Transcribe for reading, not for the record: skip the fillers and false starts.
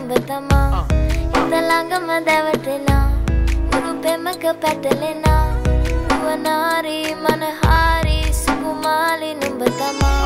නුඹ තමා හිත ළඟම දැවටෙනා උරුපෙමක පැටලෙනා නුවනාරි මනහාරි සුකුමාලි නුඹ තමා